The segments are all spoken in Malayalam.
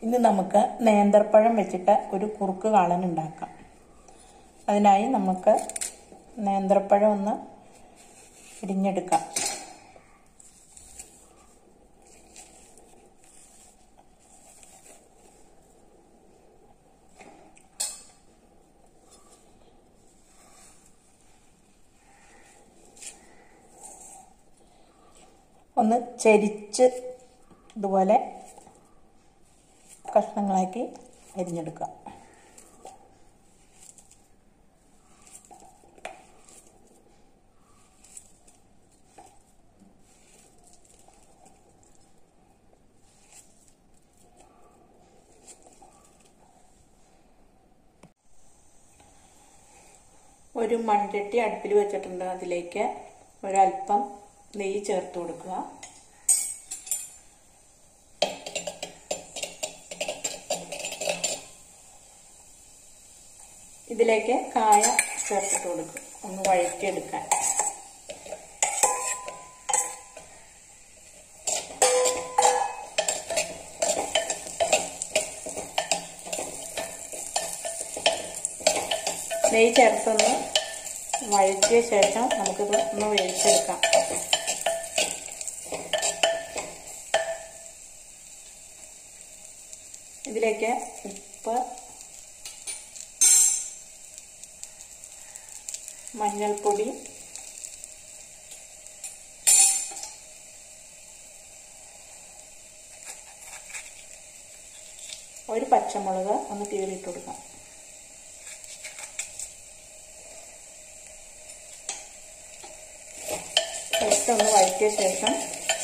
ഇന്ന് നമുക്ക് നേന്ത്രപ്പഴം വെച്ചിട്ട് ഒരു കുറുക്ക് കാളൻ ഉണ്ടാക്കാം. അതിനായി നമുക്ക് നേന്ത്രപ്പഴം ഒന്ന് ഇടിഞ്ഞെടുക്കാം. ഒന്ന് ചരിച്ച് ഇതുപോലെ കഷ്ണങ്ങളാക്കി അരിഞ്ഞെടുക്കാം. ഒരു മൺചട്ടി അടുപ്പിൽ വെച്ചിട്ടുണ്ട്. അതിലേക്ക് ഒരല്പം നെയ്യ് ചേർത്ത് കൊടുക്കുക. ഇതിലേക്ക് കായ ചേർത്തിട്ട് കൊടുക്കുക. ഒന്ന് വഴറ്റിയെടുക്കാൻ. നെയ്യ് ചേർത്തൊന്ന് വഴറ്റിയ ശേഷം നമുക്കിത് ഒന്ന് വേവിച്ചെടുക്കാം. ഇതിലേക്ക് ഉപ്പ്, മഞ്ഞൾപ്പൊടി, ഒരു പച്ചമുളക് ഒന്ന് കീറിയിട്ട് കൊടുക്കാം. ഒന്ന് വഴറ്റിയ ശേഷം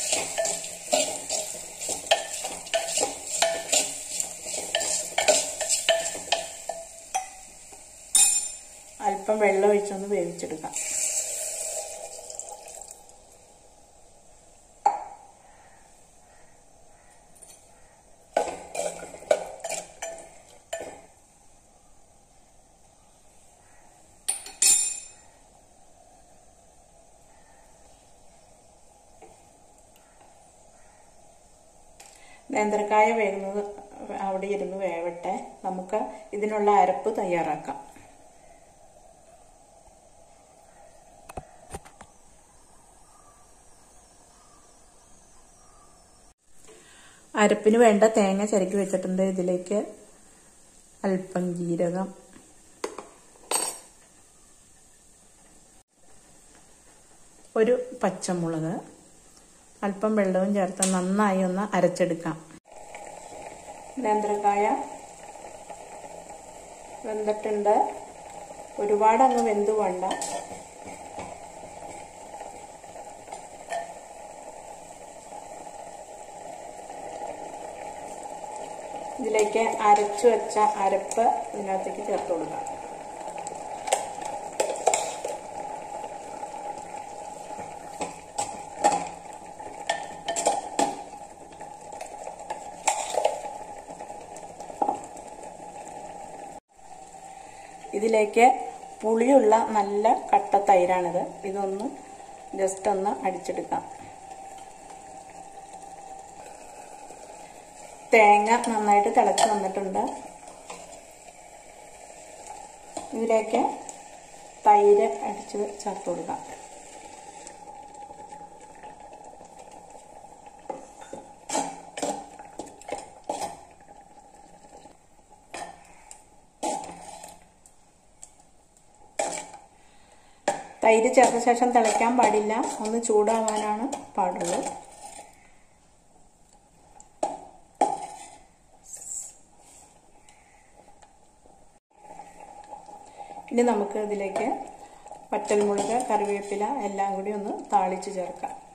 അല്പം വെള്ളം ഒഴിച്ചൊന്ന് വേവിച്ചെടുക്കാം. നേന്ത്രക്കായ വേകുന്നത് അവിടെ ഇരുന്ന് വേവട്ടെ. നമുക്ക് ഇതിനുള്ള അരപ്പ് തയ്യാറാക്കാം. അരപ്പിന് വേണ്ട തേങ്ങ ചിരക്കി വെച്ചിട്ടുണ്ട്. ഇതിലേക്ക് അല്പം ജീരകം, ഒരു പച്ചമുളക്, അല്പം വെള്ളവും ചേർത്ത് നന്നായി ഒന്ന് അരച്ചെടുക്കാം. നേന്ത്രക്കായ വെന്തിട്ടുണ്ട്. ഒരുപാട് അങ്ങ് വെന്ത് വേണ്ട. ഇതിലേക്ക് അരച്ചു വെച്ച അരപ്പ് ഇതിനകത്തേക്ക് ചേർത്ത് കൊടുക്കാം. ഇതിലേക്ക് പുളിയുള്ള നല്ല കട്ട തൈരാണിത്. ഇതൊന്ന് ജസ്റ്റ് ഒന്ന് അടിച്ചെടുക്കാം. തേങ്ങ നന്നായിട്ട് തിളച്ച് വന്നിട്ടുണ്ട്. ഇതിലേക്ക് തൈര് അടിച്ച് ചേർത്ത് കൊടുക്കാം. തൈര് ചേർത്ത ശേഷം തിളയ്ക്കാൻ പാടില്ല. ഒന്ന് ചൂടാവാനാണ് പാടുള്ളൂ. ഇനി നമുക്ക് ഇതിലേക്ക് വറ്റൽമുളക്, കറിവേപ്പില എല്ലാം കൂടി ഒന്ന് താളിച്ച് ചേർക്കാം.